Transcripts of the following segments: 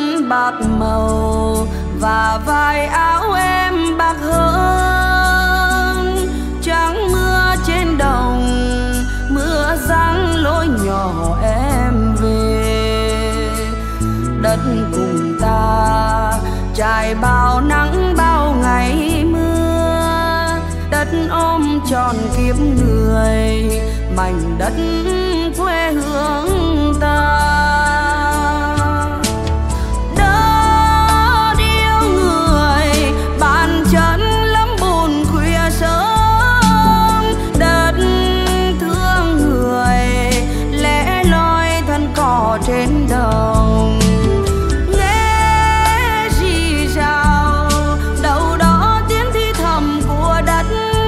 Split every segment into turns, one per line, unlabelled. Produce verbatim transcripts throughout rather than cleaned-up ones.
bạc màu và vai áo em bạc hơn. Trắng mưa trên đồng, mưa giăng lối nhỏ em về. Đất cùng ta trải bao nắng bao ngày mưa. Đất ôm tròn kiếp người, mảnh đất quê hương ta. Đất yêu người bàn chân lắm buồn khuya sớm. Đất thương người lẻ loi thân cỏ trên đồng. Nghe rì rào đâu đó tiếng thì thầm của đất.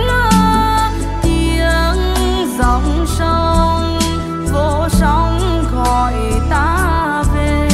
Tiếng dòng sông vô sóng gọi ta về.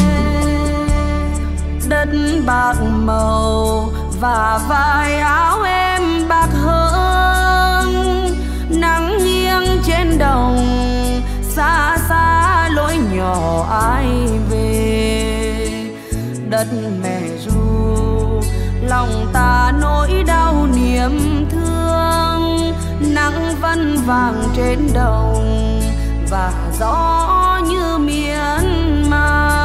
Đất bạc màu và vai áo em bạc hơn. Nắng nghiêng trên đồng, xa xa lối nhỏ ai về. Đất mẹ ru lòng ta nỗi đau niềm thương. Nắng vân vàng trên đồng và gió như miên man.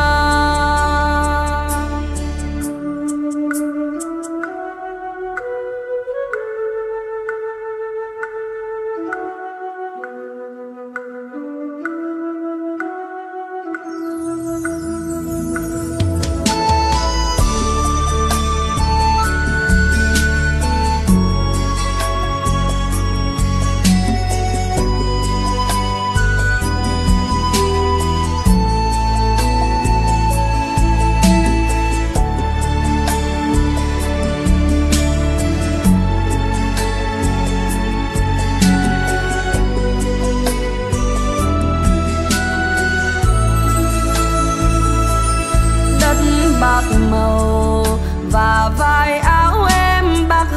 Bạc màu và vai áo em bạc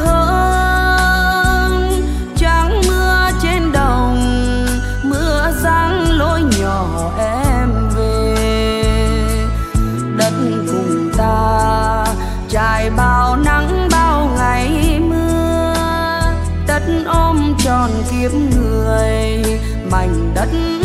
hơn. Trắng mưa trên đồng, mưa giăng lối nhỏ em về. Đất cùng ta trải bao nắng bao ngày mưa. Đất ôm tròn kiếp người, mảnh đất